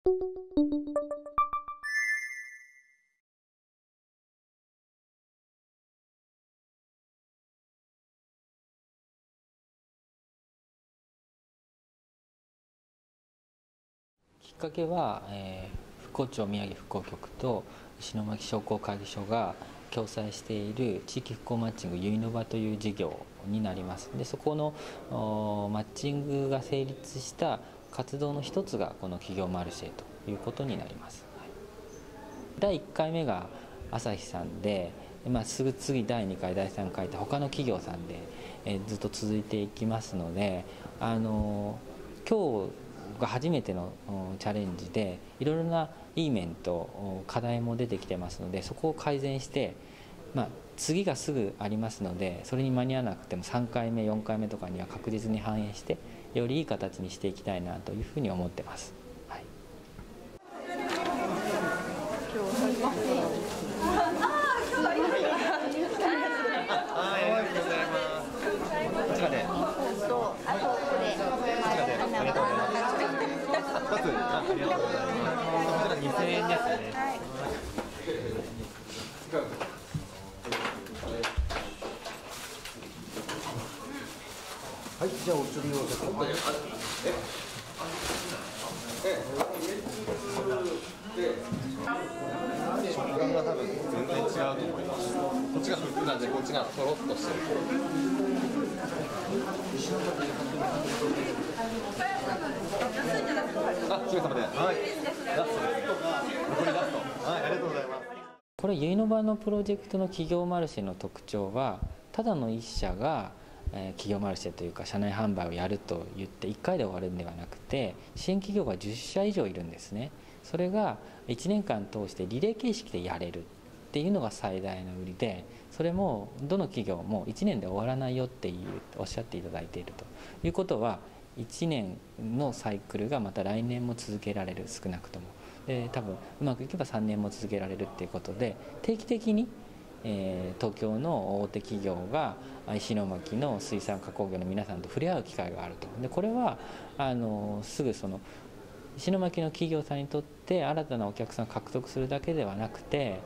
きっかけは、復興庁宮城復興局と石巻商工会議所が共催している地域復興マッチングゆいのばという事業になります。でそこのマッチングが成立した活動の一つがこの企業マルシェということになります。第1回目が朝日さんで、すぐ次第2回第3回と他の企業さんで、ずっと続いていきますので、今日が初めてのチャレンジでいろいろないい面と課題も出てきてますので、そこを改善して、次がすぐありますので、それに間に合わなくても3回目4回目とかには確実に反映してよりいい形にしていきたいなというふうに思ってます。はい、2000円ですね。 はい、じゃあお釣りを先ほど。食感が多分全然違うと思います。こっちがふっくらでこっちがとろっとしてる。あ、お疲れ様で。はい。ラストです。残りラスト。はい、ありがとうございます。 これゆいのばのプロジェクトの企業マルシェの特徴は、ただの1社が企業マルシェというか社内販売をやると言って1回で終わるんではなくて、支援企業が10社以上いるんですね。それが1年間通してリレー形式でやれるっていうのが最大の売りで、それもどの企業も1年で終わらないよっておっしゃっていただいているということは、1年のサイクルがまた来年も続けられる、少なくとも。で多分うまくいけば3年も続けられるっていうことで、定期的に東京の大手企業が石巻の水産加工業の皆さんと触れ合う機会があると。でこれはすぐその石巻の企業さんにとって新たなお客さんを獲得するだけではなくて、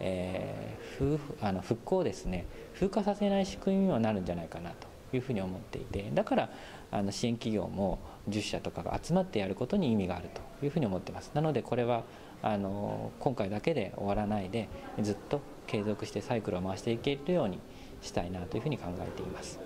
復興をですね、風化させない仕組みにもなるんじゃないかなというふうに思っていて、だから支援企業も10社とかが集まってやることに意味があるというふうに思ってます。なのでこれは今回だけで終わらないで、ずっと継続してサイクルを回していけるようにしたいなというふうに考えています。